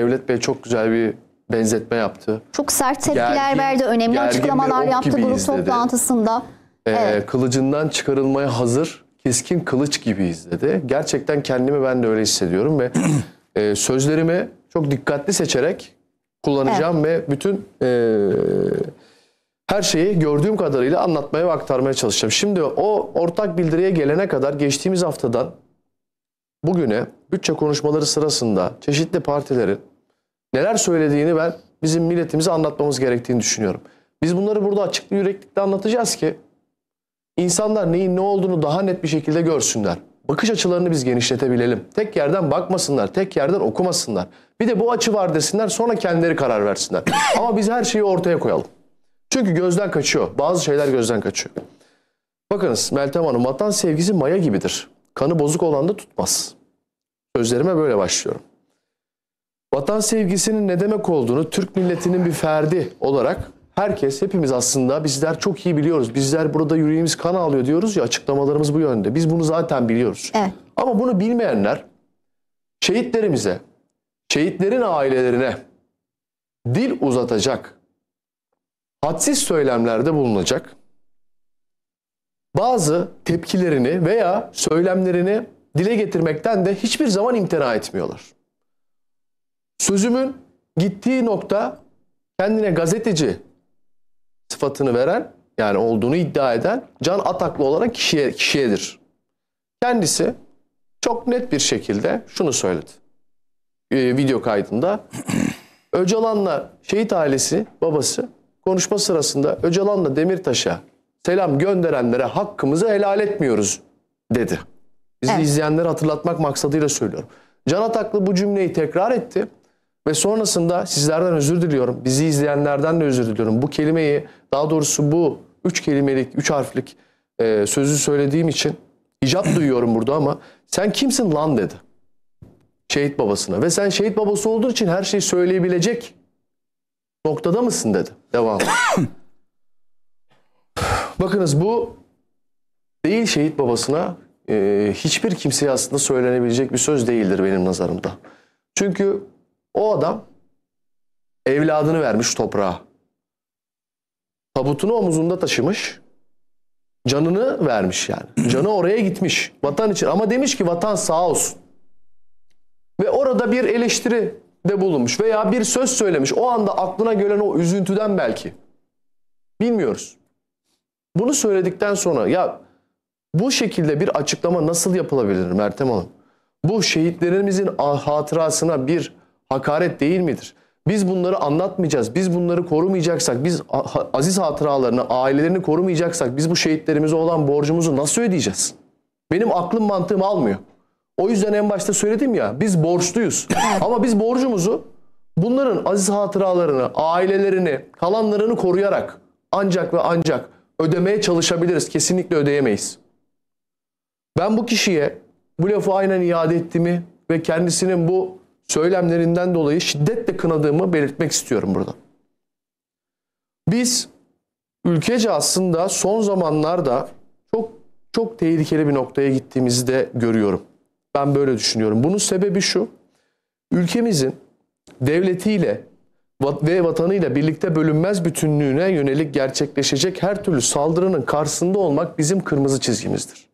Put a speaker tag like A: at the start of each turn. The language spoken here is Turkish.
A: Devlet Bey çok güzel bir benzetme yaptı.
B: Çok sert tepkiler verdi, önemli açıklamalar yaptı grup toplantısında.
A: Evet. Kılıcından çıkarılmaya hazır, keskin kılıç gibi izledi. Gerçekten kendimi ben de öyle hissediyorum ve sözlerimi çok dikkatli seçerek kullanacağım ve bütün her şeyi gördüğüm kadarıyla anlatmaya ve aktarmaya çalışacağım. Şimdi o ortak bildiriye gelene kadar geçtiğimiz haftadan bugüne bütçe konuşmaları sırasında çeşitli partilerin neler söylediğini ben bizim milletimize anlatmamız gerektiğini düşünüyorum. Biz bunları burada açık bir yüreklilikle anlatacağız ki insanlar neyin ne olduğunu daha net bir şekilde görsünler. Bakış açılarını biz genişletebilelim. Tek yerden bakmasınlar, tek yerden okumasınlar. Bir de bu açı var desinler, sonra kendileri karar versinler. Ama biz her şeyi ortaya koyalım. Çünkü gözden kaçıyor. Bazı şeyler gözden kaçıyor. Bakınız Meltem Hanım, vatan sevgisi maya gibidir. Kanı bozuk olan da tutmaz. Sözlerime böyle başlıyorum. Vatan sevgisinin ne demek olduğunu Türk milletinin bir ferdi olarak herkes, hepimiz aslında bizler çok iyi biliyoruz. Bizler burada yüreğimiz kan ağlıyor diyoruz ya, açıklamalarımız bu yönde. Biz bunu zaten biliyoruz. Evet. Ama bunu bilmeyenler şehitlerimize, şehitlerin ailelerine dil uzatacak, hadsiz söylemlerde bulunacak, bazı tepkilerini veya söylemlerini dile getirmekten de hiçbir zaman imtina etmiyorlar. Sözümün gittiği nokta kendine gazeteci sıfatını veren, yani olduğunu iddia eden Can Ataklı olan kişiyedir. Kendisi çok net bir şekilde şunu söyledi. Video kaydında Öcalan'la şehit ailesi, babası konuşma sırasında Öcalan'la Demirtaş'a selam gönderenlere hakkımızı helal etmiyoruz dedi. Bizi izleyenleri hatırlatmak maksadıyla söylüyorum. Can Ataklı bu cümleyi tekrar etti ve sonrasında sizlerden özür diliyorum. Bizi izleyenlerden de özür diliyorum. Bu kelimeyi, daha doğrusu bu 3 kelimelik, 3 harflik sözü söylediğim için icap duyuyorum burada ama sen kimsin lan dedi şehit babasına. Ve sen şehit babası olduğu için her şeyi söyleyebilecek noktada mısın dedi. Devam. Bakınız bu değil şehit babasına hiçbir kimseye aslında söylenebilecek bir söz değildir benim nazarımda. Çünkü o adam evladını vermiş toprağa. Tabutunu omuzunda taşımış. Canını vermiş yani. Canı oraya gitmiş. Vatan için. Ama demiş ki vatan sağ olsun. Ve orada bir eleştiri de bulunmuş. Veya bir söz söylemiş. O anda aklına gelen o üzüntüden belki. Bilmiyoruz. Bunu söyledikten sonra ya bu şekilde bir açıklama nasıl yapılabilir Meltem Hanım? Bu şehitlerimizin hatırasına bir hakaret değil midir? Biz bunları anlatmayacağız, biz bunları korumayacaksak, biz aziz hatıralarını, ailelerini korumayacaksak biz bu şehitlerimize olan borcumuzu nasıl ödeyeceğiz? Benim aklım mantığım almıyor. O yüzden en başta söyledim ya, biz borçluyuz. Ama biz borcumuzu bunların aziz hatıralarını, ailelerini, kalanlarını koruyarak ancak ve ancak ödemeye çalışabiliriz. Kesinlikle ödeyemeyiz. Ben bu kişiye bu lafı aynen iade ettiğimi ve kendisinin bu söylemlerinden dolayı şiddetle kınadığımı belirtmek istiyorum burada. Biz ülkece aslında son zamanlarda çok tehlikeli bir noktaya gittiğimizi de görüyorum. Ben böyle düşünüyorum. Bunun sebebi şu: ülkemizin devletiyle ve vatanıyla birlikte bölünmez bütünlüğüne yönelik gerçekleşecek her türlü saldırının karşısında olmak bizim kırmızı çizgimizdir.